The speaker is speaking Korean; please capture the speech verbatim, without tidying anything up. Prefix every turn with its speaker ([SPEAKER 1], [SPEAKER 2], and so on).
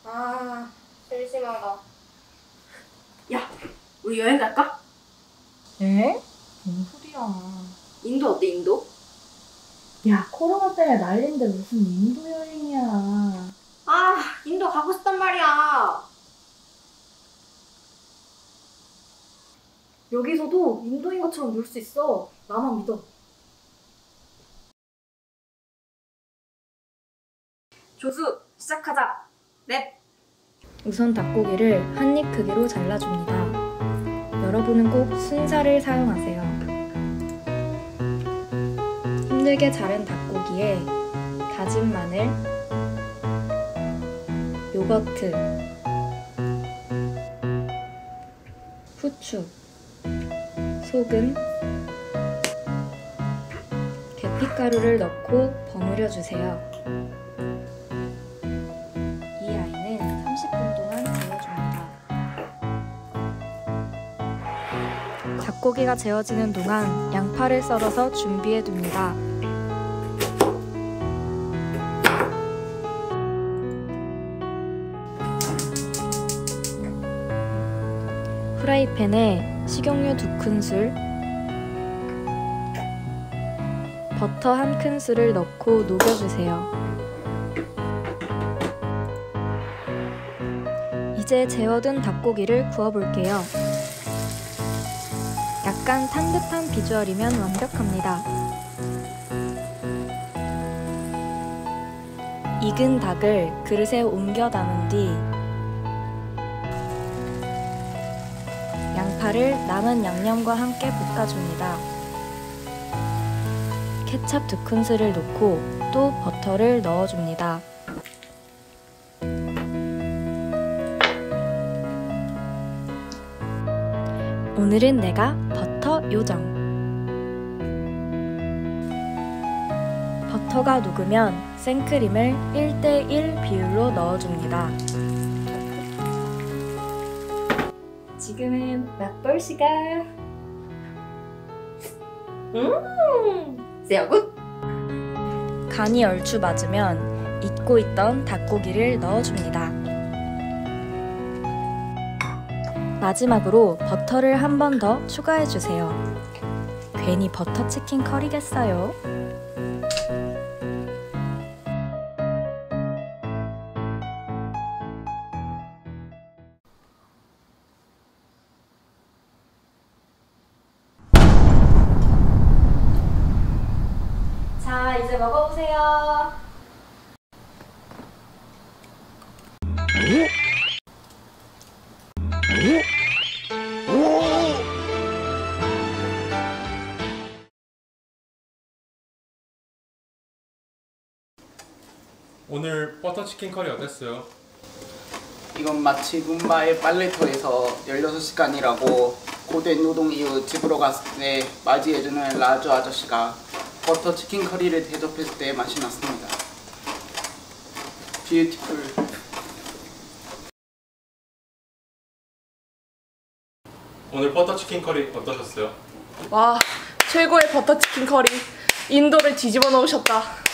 [SPEAKER 1] 아, 심심하다.
[SPEAKER 2] 야, 우리 여행 갈까?
[SPEAKER 3] 에? 뭔 소리야.
[SPEAKER 2] 인도 어때, 인도?
[SPEAKER 3] 야, 코로나 때문에 난린데 무슨 인도 여행이야.
[SPEAKER 2] 아, 인도 가고 싶단 말이야. 여기서도 인도인 것처럼 놀 수 있어. 나만 믿어. 조수, 시작하자. 넷.
[SPEAKER 4] 우선 닭고기를 한 입 크기로 잘라줍니다. 여러분은 꼭 순살을 사용하세요. 힘들게 자른 닭고기에 다진 마늘, 요거트, 후추, 소금, 계피가루를 넣고 버무려 주세요. 이 아이는 삼십 분 동안 재워줍니다. 닭고기가 재워지는 동안 양파를 썰어서 준비해 둡니다. 프라이팬에 식용유 두 큰술, 버터 한 큰술을 넣고 녹여주세요. 이제 재워둔 닭고기를 구워볼게요. 약간 탄 듯한 비주얼이면 완벽합니다. 익은 닭을 그릇에 옮겨 담은 뒤 양파를 남은 양념과 함께 볶아줍니다. 케첩 두 큰술을 넣고 또 버터를 넣어줍니다. 오늘은 내가 버터 요정. 버터가 녹으면 생크림을 일 대 일 비율로 넣어줍니다. 지금은 맛볼 시간.
[SPEAKER 2] 음, 세어굿.
[SPEAKER 4] 간이 얼추 맞으면 잊고 있던 닭고기를 넣어줍니다. 마지막으로 버터를 한 번 더 추가해주세요. 괜히 버터치킨 커리겠어요?
[SPEAKER 2] 자, 이제 먹어보세요.
[SPEAKER 5] 오늘 버터치킨 커리 어땠어요?
[SPEAKER 6] 이건 마치 룸바의 빨래터에서 열여섯 시간 일하고 고된 노동 이후 집으로 갔을 때 맞이해주는 라주 아저씨가 버터치킨 커리를 대접했을 때 맛이 났습니다. 뷰티풀.
[SPEAKER 5] 오늘 버터치킨 커리 어떠셨어요?
[SPEAKER 1] 와, 최고의 버터치킨 커리. 인도를 뒤집어 놓으셨다.